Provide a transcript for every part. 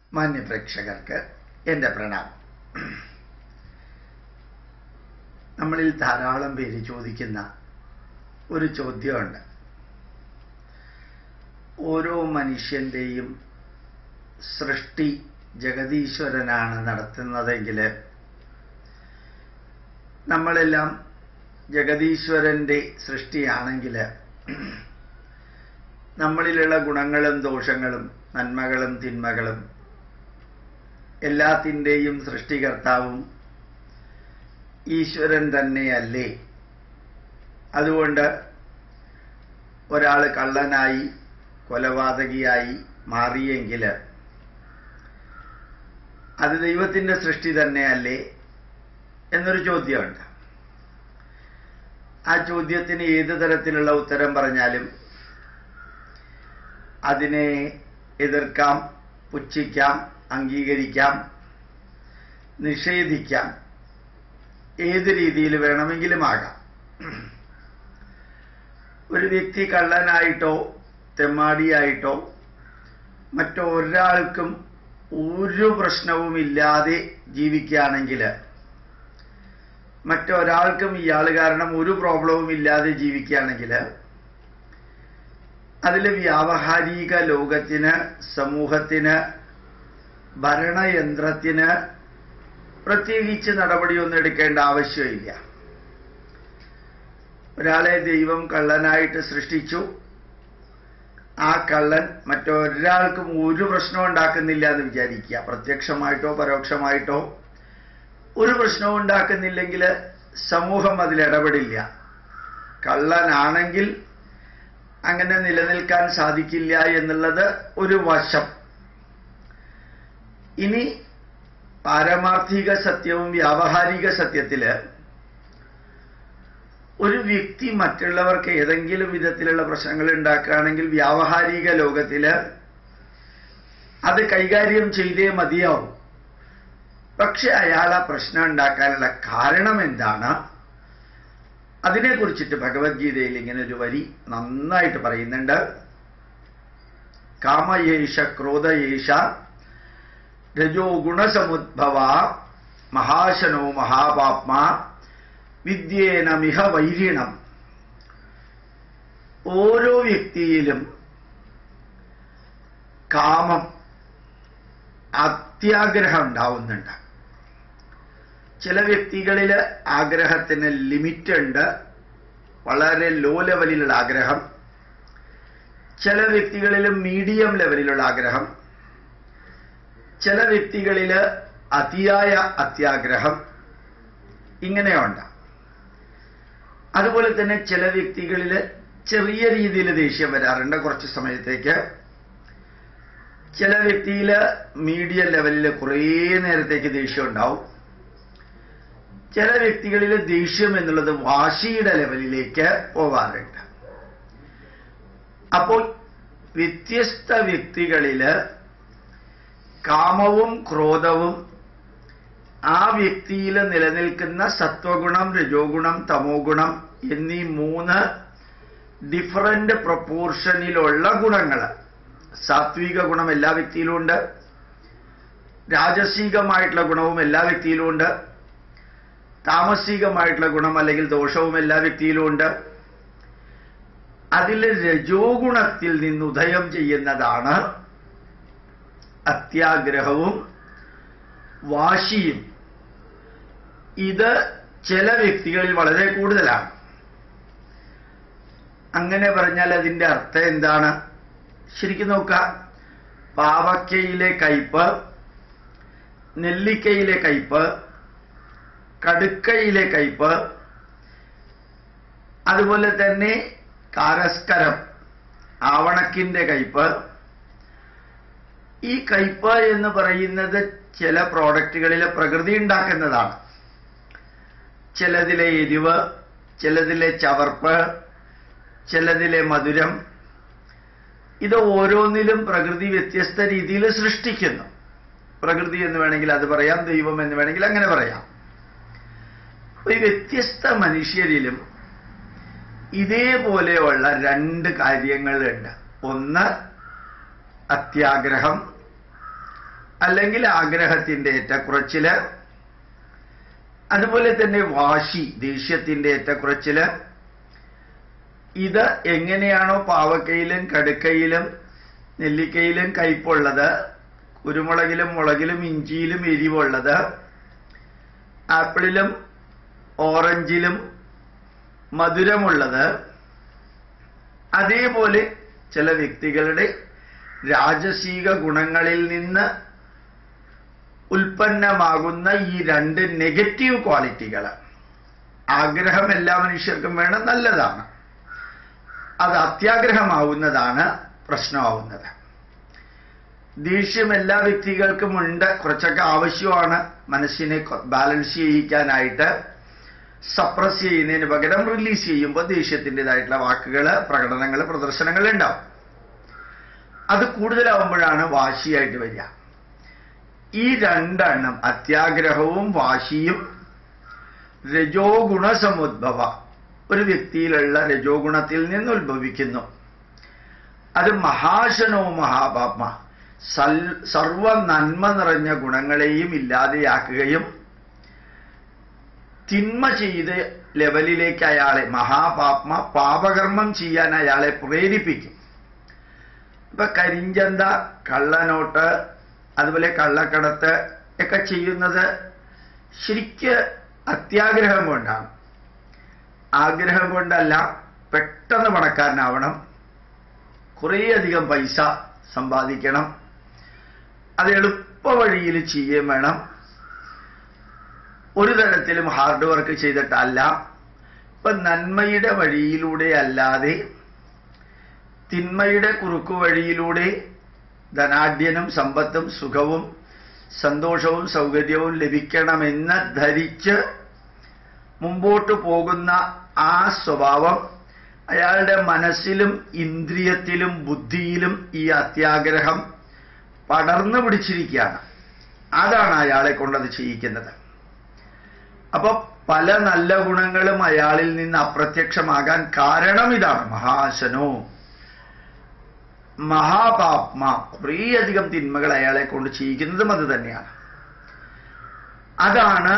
മാന്യപ്രേക്ഷകർക്ക് എൻ്റെ പ്രണാമം. നമ്മളിൽ ധാരാളം പേര് ചോദിക്കുന്ന ഒരു ചോദ്യമുണ്ട്. ഓരോ മനുഷ്യൻ്റെയും സൃഷ്ടി ജഗതീശ്വരനാണ് നടത്തുന്നതെങ്കിൽ നമ്മളെല്ലാം ജഗതീശ്വരൻ്റെ സൃഷ്ടിയാണെങ്കിൽ നമ്മളിലുള്ള ഗുണങ്ങളും ദോഷങ്ങളും നന്മകളും തിന്മകളും എല്ലാത്തിൻ്റെയും സൃഷ്ടികർത്താവും ഈശ്വരൻ തന്നെയല്ലേ? അതുകൊണ്ട് ഒരാൾ കള്ളനായി കൊലപാതകിയായി മാറിയെങ്കിൽ അത് ദൈവത്തിൻ്റെ സൃഷ്ടി തന്നെയല്ലേ എന്നൊരു ചോദ്യമുണ്ട്. ആ ചോദ്യത്തിന് ഏത് തരത്തിലുള്ള ഉത്തരം പറഞ്ഞാലും അതിനെ എതിർക്കാം, പുച്ഛിക്കാം, അംഗീകരിക്കാം, നിഷേധിക്കാം, ഏത് രീതിയിൽ വേണമെങ്കിലും ആകാം. ഒരു വ്യക്തി കള്ളനായിട്ടോ തെമ്മാടിയായിട്ടോ മറ്റൊരാൾക്കും ഒരു പ്രശ്നവുമില്ലാതെ ജീവിക്കുകയാണെങ്കിൽ, മറ്റൊരാൾക്കും ഇയാൾ കാരണം ഒരു പ്രോബ്ലവും ഇല്ലാതെ ജീവിക്കുകയാണെങ്കിൽ അതിൽ വ്യാവഹാരിക ലോകത്തിന്, സമൂഹത്തിന്, ഭരണയന്ത്രത്തിന് പ്രത്യേകിച്ച് നടപടിയൊന്നും എടുക്കേണ്ട ആവശ്യമില്ല. ഒരാളെ ദൈവം കള്ളനായിട്ട് സൃഷ്ടിച്ചു. ആ കള്ളൻ മറ്റൊരാൾക്കും ഒരു പ്രശ്നവും ഉണ്ടാക്കുന്നില്ല എന്ന് വിചാരിക്കുക. പ്രത്യക്ഷമായിട്ടോ പരോക്ഷമായിട്ടോ ഒരു പ്രശ്നവും ഉണ്ടാക്കുന്നില്ലെങ്കിൽ സമൂഹം അതിലിടപെടില്ല. കള്ളനാണെങ്കിൽ അങ്ങനെ നിലനിൽക്കാൻ സാധിക്കില്ല എന്നുള്ളത് ഒരു വശം. ഇനി പാരമാർത്ഥിക സത്യവും വ്യാവഹാരിക സത്യത്തില് ഒരു വ്യക്തി മറ്റുള്ളവർക്ക് ഏതെങ്കിലും വിധത്തിലുള്ള പ്രശ്നങ്ങൾ ഉണ്ടാക്കുകയാണെങ്കിൽ വ്യാവഹാരിക ലോകത്തില് അത് കൈകാര്യം ചെയ്തേ മതിയാവും. പക്ഷെ അയാൾ ആ പ്രശ്നം ഉണ്ടാക്കാനുള്ള കാരണം എന്താണ്? അതിനെക്കുറിച്ചിട്ട് ഭഗവത്ഗീതയിൽ ഇങ്ങനെ ഒരു വരി നന്നായിട്ട് പറയുന്നുണ്ട്. കാമയേഷ ക്രോധയേഷ രജോ ഗുണസമുദ്ഭവ മഹാശനോ മഹാപാപ്മാ വിദ്യേന മിഹ വൈരിണം. ഓരോ വ്യക്തിയിലും കാമം, അത്യാഗ്രഹം ഉണ്ടാവുന്നുണ്ട്. ചില വ്യക്തികളിൽ ആഗ്രഹത്തിന് ലിമിറ്റ് ഉണ്ട്, വളരെ ലോ ലെവലിലുള്ള ആഗ്രഹം. ചില വ്യക്തികളിൽ മീഡിയം ലെവലിലുള്ള ആഗ്രഹം. ചില വ്യക്തികളിൽ അതിയായ അത്യാഗ്രഹം. ഇങ്ങനെയുണ്ട്. അതുപോലെ തന്നെ ചില വ്യക്തികളിൽ ചെറിയ രീതിയിൽ ദേഷ്യം വരാറുണ്ട് കുറച്ച് സമയത്തേക്ക്. ചില വ്യക്തിയിൽ മീഡിയം ലെവലിൽ കുറേ നേരത്തേക്ക് ദേഷ്യം ഉണ്ടാവും. ചില വ്യക്തികളിൽ ദേഷ്യം എന്നുള്ളത് വാശിയുടെ ലെവലിലേക്ക് പോകാറുണ്ട്. അപ്പോൾ വ്യത്യസ്ത വ്യക്തികളില് കാമവും ക്രോധവും ആ വ്യക്തിയിൽ നിലനിൽക്കുന്ന സത്വഗുണം, രജോ ഗുണം, തമോ ഗുണം എന്നീ 3 ഡിഫറന്റ് പ്രൊപ്പോർഷനിലുള്ള ഗുണങ്ങൾ. സാത്വിക ഗുണം എല്ലാ വ്യക്തിയിലും ഉണ്ട്, രാജസികമായിട്ടുള്ള ഗുണവും എല്ലാ വ്യക്തിയിലും ഉണ്ട്, താമസികമായിട്ടുള്ള ഗുണം അല്ലെങ്കിൽ ദോഷവും എല്ലാ വ്യക്തിയിലും ഉണ്ട്. അതിൽ രജോ ഗുണത്തിൽ നിന്ന് ഉദയം ചെയ്യുന്നതാണ് അത്യാഗ്രഹവും വാശിയും. ഇത് ചില വ്യക്തികളിൽ വളരെ കൂടുതലാണ്. അങ്ങനെ പറഞ്ഞാൽ അതിൻ്റെ അർത്ഥം എന്താണ്? ശരിക്കും നോക്കുക. പാവയ്ക്കയിലെ കയ്പ്, നെല്ലിക്കയിലെ കയ്പ്, കടുക്കയിലെ കയ്പ്, അതുപോലെ തന്നെ കാരസ്കരം, ആവണക്കിന്റെ കയ്പ്. ഈ കയ്പ് എന്ന് പറയുന്നത് ചില പ്രോഡക്റ്റുകളിൽ പ്രകൃതി ഉണ്ടാക്കുന്നതാണ്. ചിലതിലെ എരിവ്, ചിലതിലെ ചവർപ്പ്, ചിലതിലെ മധുരം. ഇത് ഓരോന്നിലും പ്രകൃതി വ്യത്യസ്ത രീതിയിൽ സൃഷ്ടിക്കുന്നു. പ്രകൃതി എന്ന് വേണമെങ്കിൽ അത് പറയാം, ദൈവം എന്ന് വേണമെങ്കിൽ അങ്ങനെ പറയാം. ഈ വ്യത്യസ്ത മനുഷ്യരിലും ഇതേപോലെയുള്ള 2 കാര്യങ്ങളുണ്ട്. ഒന്ന് അത്യാഗ്രഹം, അല്ലെങ്കിൽ ആഗ്രഹത്തിന്റെ ഏറ്റക്കുറച്ചില്, അതുപോലെ തന്നെ വാശി, ദേഷ്യത്തിന്റെ ഏറ്റക്കുറച്ചില്. ഇത് എങ്ങനെയാണോ പാവക്കയിലും കടുക്കയിലും നെല്ലിക്കയിലും കയ്പുള്ളത്, കുരുമുളകിലും മുളകിലും ഇഞ്ചിയിലും എരിവുള്ളത്, ആപ്പിളിലും ഓറഞ്ചിലും മധുരമുള്ളത്, അതേപോലെ ചില വ്യക്തികളുടെ രാജസീക ഗുണങ്ങളിൽ നിന്ന് ഉൽപ്പന്നമാകുന്ന ഈ രണ്ട് നെഗറ്റീവ് ക്വാളിറ്റികൾ. ആഗ്രഹം എല്ലാ മനുഷ്യർക്കും വേണം, നല്ലതാണ്. അത് അത്യാഗ്രഹമാവുന്നതാണ് പ്രശ്നമാവുന്നത്. ദേഷ്യം എല്ലാ വ്യക്തികൾക്കും ഉണ്ട്, കുറച്ചൊക്കെ ആവശ്യമാണ് മനസ്സിനെ ബാലൻസ് ചെയ്യിക്കാനായിട്ട്. സപ്രസ് ചെയ്യുന്നതിന് പകരം റിലീസ് ചെയ്യുമ്പോൾ ദേഷ്യത്തിൻ്റെതായിട്ടുള്ള വാക്കുകൾ, പ്രകടനങ്ങൾ, പ്രദർശനങ്ങൾ ഉണ്ടാവും. അത് കൂടുതലാവുമ്പോഴാണ് വാശിയായിട്ട് വരിക. ഈ രണ്ടെണ്ണം, അത്യാഗ്രഹവും വാശിയും, രജോ ഗുണസമുദ്ഭവ, ഒരു വ്യക്തിയിലുള്ള രജോ ഗുണത്തിൽ നിന്ന് ഉത്ഭവിക്കുന്നു. അത് മഹാശനോ മഹാപാപ്മ, സർവ നന്മ നിറഞ്ഞ ഗുണങ്ങളെയും ഇല്ലാതെയാക്കുകയും തിന്മ ചെയ്ത് ലെവലിലേക്ക് അയാളെ, മഹാപാപ്മ, പാപകർമ്മം ചെയ്യാൻ അയാളെ പ്രേരിപ്പിക്കും. ഇപ്പൊ കരിഞ്ചന്ത, കള്ളനോട്ട്, അതുപോലെ കള്ളക്കടത്ത് ഒക്കെ ചെയ്യുന്നത് ശരിക്ക് അത്യാഗ്രഹം കൊണ്ടാണ്. ആഗ്രഹം കൊണ്ടല്ല. പെട്ടെന്ന് പണക്കാരനാവണം, കുറേയധികം പൈസ സമ്പാദിക്കണം, അത് എളുപ്പ വഴിയിൽ ചെയ്യുകയും വേണം. ഒരു തരത്തിലും ഹാർഡ് വർക്ക് ചെയ്തിട്ടല്ല. ഇപ്പൊ നന്മയുടെ വഴിയിലൂടെ അല്ലാതെ തിന്മയുടെ കുറുക്കു വഴിയിലൂടെ ധനാഢ്യനും സമ്പത്തും സുഖവും സന്തോഷവും സൗകര്യവും ലഭിക്കണമെന്ന് ധരിച്ച് മുമ്പോട്ട് പോകുന്ന ആ സ്വഭാവം അയാളുടെ മനസ്സിലും ഇന്ദ്രിയത്തിലും ബുദ്ധിയിലും ഈ അത്യാഗ്രഹം പടർന്നു പിടിച്ചിരിക്കുകയാണ്. അതാണ് അയാളെ കൊണ്ടത് ചെയ്യിക്കുന്നത്. അപ്പൊ പല നല്ല ഗുണങ്ങളും അയാളിൽ നിന്ന് അപ്രത്യക്ഷമാകാൻ കാരണം ഇതാണ്. മഹാശനോ മഹാപാപ്മ, കുറേയധികം തിന്മകൾ അയാളെ കൊണ്ട് ചെയ്യിക്കുന്നതും അത് തന്നെയാണ്. അതാണ്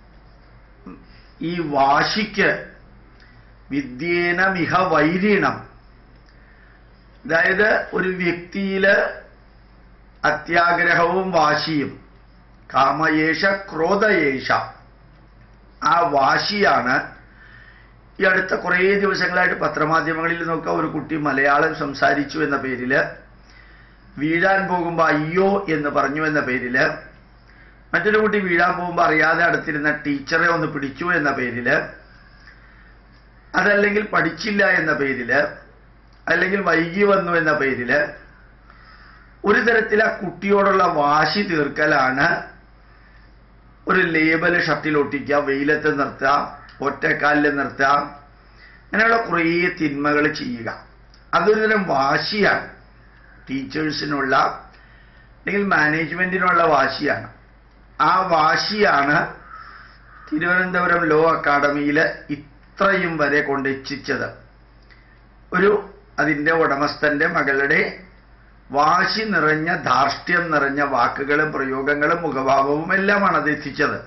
ഈ വാശിക്ക് വിദ്യേന മിഹ വൈരീണം. അതായത് ഒരു വ്യക്തിയില് അത്യാഗ്രഹവും വാശിയും, കാമയേഷ ക്രോധയേഷ, ആ വാശിയാണ്. ഈ അടുത്ത കുറേ ദിവസങ്ങളായിട്ട് പത്രമാധ്യമങ്ങളിൽ നോക്കുക, ഒരു കുട്ടി മലയാളം സംസാരിച്ചു എന്ന പേരില്, വീഴാൻ പോകുമ്പോൾ അയ്യോ എന്ന് പറഞ്ഞു എന്ന പേരില്, മറ്റൊരു കുട്ടി വീഴാൻ പോകുമ്പോൾ അറിയാതെ അടുത്തിരുന്ന ടീച്ചറെ ഒന്ന് പിടിച്ചു എന്ന പേരില്, അതല്ലെങ്കിൽ പഠിച്ചില്ല എന്ന പേരില്, അല്ലെങ്കിൽ വൈകി വന്നു എന്ന പേരില്, ഒരു തരത്തിൽ ആ കുട്ടിയോടുള്ള വാശി തീർക്കലാണ്. ഒരു ലേബല് ഷർട്ടിൽ ഒട്ടിക്കുക, വെയിലത്ത് നിർത്തുക, ഒറ്റക്കാലിൽ നിർത്തുക, അങ്ങനെയുള്ള കുറേ തിന്മകൾ ചെയ്യുക. അതൊരു തരം വാശിയാണ്. ടീച്ചേഴ്സിനുള്ള അല്ലെങ്കിൽ മാനേജ്മെന്റിനുള്ള വാശിയാണ്. ആ വാശിയാണ് തിരുവനന്തപുരം ലോ അക്കാഡമിയിൽ ഇത്രയും വരെ കൊണ്ടെത്തിച്ചത്. അതിൻ്റെ ഉടമസ്ഥന്റെ മകളുടെ വാശി നിറഞ്ഞ, ധാർഷ്ട്യം നിറഞ്ഞ വാക്കുകളും പ്രയോഗങ്ങളും മുഖഭാവവും എല്ലാമാണ് അത് എത്തിച്ചത്.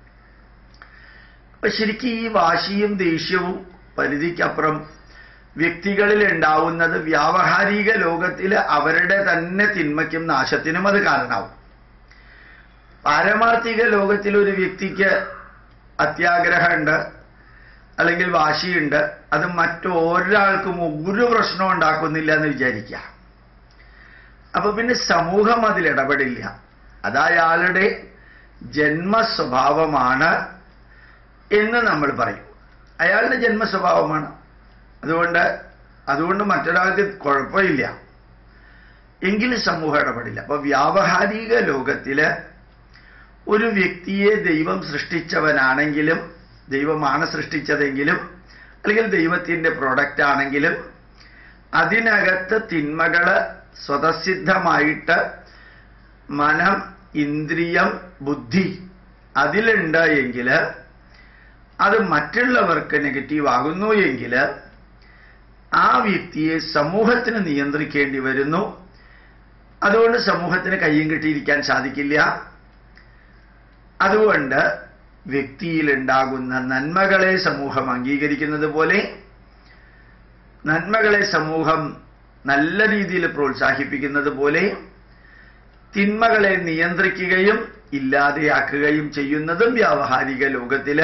അപ്പൊ ശരിക്കും ഈ വാശിയും ദേഷ്യവും പരിധിക്കപ്പുറം വ്യക്തികളിൽ ഉണ്ടാവുന്നത് വ്യാവഹാരിക ലോകത്തിൽ അവരുടെ തന്നെ തിന്മയ്ക്കും നാശത്തിനും അത് കാരണമാവും. പാരമാർത്ഥിക ലോകത്തിൽ ഒരു വ്യക്തിക്ക് അത്യാഗ്രഹമുണ്ട് അല്ലെങ്കിൽ വാശിയുണ്ട്, അത് മറ്റൊരാൾക്കും ഒരു പ്രശ്നവും ഉണ്ടാക്കുന്നില്ല എന്ന് വിചാരിക്കുക. അപ്പൊ പിന്നെ സമൂഹം അതിൽ ഇടപെടില്ല. അതയാളുടെ ജന്മസ്വഭാവമാണ് എന്ന് നമ്മൾ പറയും. അയാളുടെ ജന്മസ്വഭാവമാണ്. അതുകൊണ്ട് മറ്റൊരാൾക്ക് കുഴപ്പമില്ല. എങ്കിലും സമൂഹം ഇടപെടില്ല. അപ്പൊ വ്യാവഹാരിക ലോകത്തില് ഒരു വ്യക്തിയെ ദൈവം സൃഷ്ടിച്ചവനാണെങ്കിലും, ദൈവമാണ് സൃഷ്ടിച്ചതെങ്കിലും, അല്ലെങ്കിൽ ദൈവത്തിന്റെ പ്രൊഡക്റ്റ് ആണെങ്കിലും, അതിനകത്ത് തിന്മകള് സ്വതസിദ്ധമായിട്ട് മനം, ഇന്ദ്രിയം, ബുദ്ധി അതിലുണ്ട് എങ്കിൽ, അത് മറ്റുള്ളവർക്ക് നെഗറ്റീവ് ആകുന്നു എങ്കിൽ ആ വ്യക്തിയെ സമൂഹത്തിന് നിയന്ത്രിക്കേണ്ടി വരുന്നു. അതുകൊണ്ട് സമൂഹത്തിന് കയ്യും കെട്ടിയിരിക്കാൻ സാധിക്കില്ല. അതുകൊണ്ട് വ്യക്തിയിലുണ്ടാകുന്ന നന്മകളെ സമൂഹം അംഗീകരിക്കുന്നത് പോലെ നന്മകളെ സമൂഹം നല്ല രീതിയിൽ പ്രോത്സാഹിപ്പിക്കുന്നത് പോലെ തിന്മകളെ നിയന്ത്രിക്കുകയും ഇല്ലാതെയാക്കുകയും ചെയ്യുന്നതും വ്യാവഹാരിക ലോകത്തില്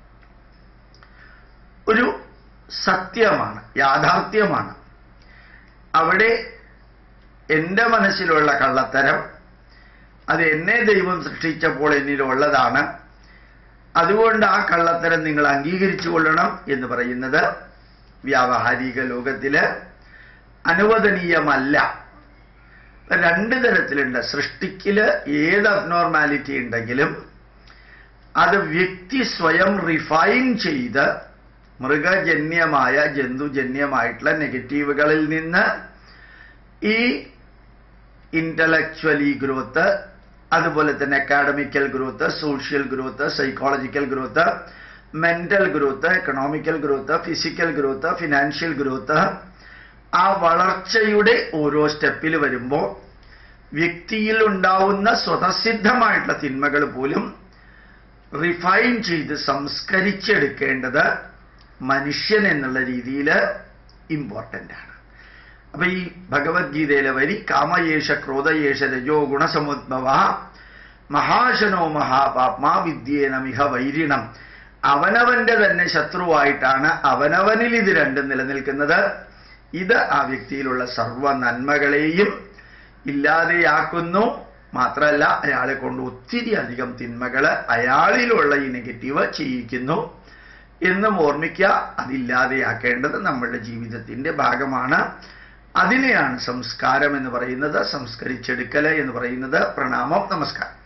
ഒരു സത്യമാണ്, യാഥാർത്ഥ്യമാണ്. അവിടെ എൻ്റെ മനസ്സിലുള്ള കള്ളത്തരം അത് എന്നെ ദൈവം സൃഷ്ടിച്ചപ്പോൾ എന്നിലുള്ളതാണ്, അതുകൊണ്ട് ആ കള്ളത്തരം നിങ്ങൾ അംഗീകരിച്ചു കൊള്ളണം എന്ന് പറയുന്നത് വ്യാവഹാരിക ലോകത്തില് അനുവദനീയമല്ല. രണ്ട് തരത്തിലുണ്ട്. സൃഷ്ടിക്കില് ഏത് അബ്നോർമാലിറ്റി ഉണ്ടെങ്കിലും അത് വ്യക്തി സ്വയം റിഫൈൻ ചെയ്ത് മൃഗജന്യമായ ജന്തുജന്യമായിട്ടുള്ള നെഗറ്റീവുകളിൽ നിന്ന് ഈ ഇന്റലക്ച്വലി ഗ്രോത്ത്, അതുപോലെ തന്നെ academical growth, social growth, psychological growth, mental growth, economical growth, physical growth, financial growth, ആ വളർച്ചയുടെ ഓരോ സ്റ്റെപ്പിൽ വരുമ്പോൾ വ്യക്തിയിൽ ഉണ്ടാവുന്ന സ്വതസിദ്ധമായിട്ടുള്ള തിന്മകൾ പോലും റിഫൈൻ ചെയ്ത് സംസ്കരിച്ചെടുക്കേണ്ടത് മനുഷ്യൻ എന്നുള്ള രീതിയിൽ ഇമ്പോർട്ടൻ്റ് ആണ്. അപ്പൊ ഈ ഭഗവത്ഗീതയിലെ വരി കാമയേഷ ക്രോധയേഷ രജോ ഗുണസമുദ്ഭവ മഹാശനോ മഹാപാപ്മാ വിദ്യേനമിഹ വൈരിണം. അവനവന്റെ തന്നെ ശത്രുവായിട്ടാണ് അവനവനിൽ ഇത് രണ്ടും നിലനിൽക്കുന്നത്. ഇത് ആ വ്യക്തിയിലുള്ള സർവ നന്മകളെയും ഇല്ലാതെയാക്കുന്നു. മാത്രമല്ല അയാളെ കൊണ്ട് ഒത്തിരി അധികം തിന്മകൾ അയാളിലുള്ള ഈ നെഗറ്റീവ് ചെയ്യിക്കുന്നു എന്നും ഓർമ്മിക്കുക. അതില്ലാതെയാക്കേണ്ടത് നമ്മളുടെ ജീവിതത്തിന്റെ ഭാഗമാണ്. അതിനെയാണ് സംസ്കാരം എന്ന് പറയുന്നത്, സംസ്കരിച്ചെടുക്കൽ എന്ന് പറയുന്നത്. പ്രണാമം, നമസ്കാരം.